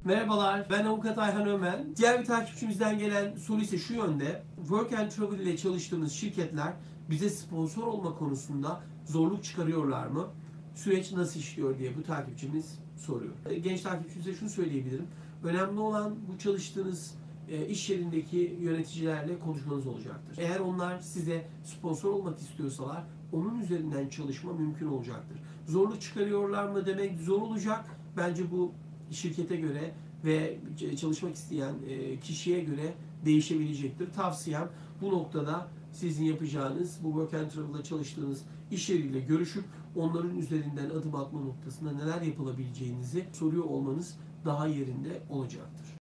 Merhabalar, ben Avukat Ayhan Ömen. Diğer bir takipçimizden gelen soru ise şu yönde. Work and Travel ile çalıştığımız şirketler bize sponsor olma konusunda zorluk çıkarıyorlar mı? Süreç nasıl işliyor diye bu takipçimiz soruyor. Genç takipçimize şunu söyleyebilirim. Önemli olan bu çalıştığınız iş yerindeki yöneticilerle konuşmanız olacaktır. Eğer onlar size sponsor olmak istiyorsalar onun üzerinden çalışma mümkün olacaktır. Zorluk çıkarıyorlar mı demek zor olacak. Bence bu şirkete göre ve çalışmak isteyen kişiye göre değişebilecektir. Tavsiyem bu noktada sizin yapacağınız bu Work and Travel'da çalıştığınız iş yeriyle görüşüp onların üzerinden adım atma noktasında neler yapılabileceğinizi soruyor olmanız daha yerinde olacaktır.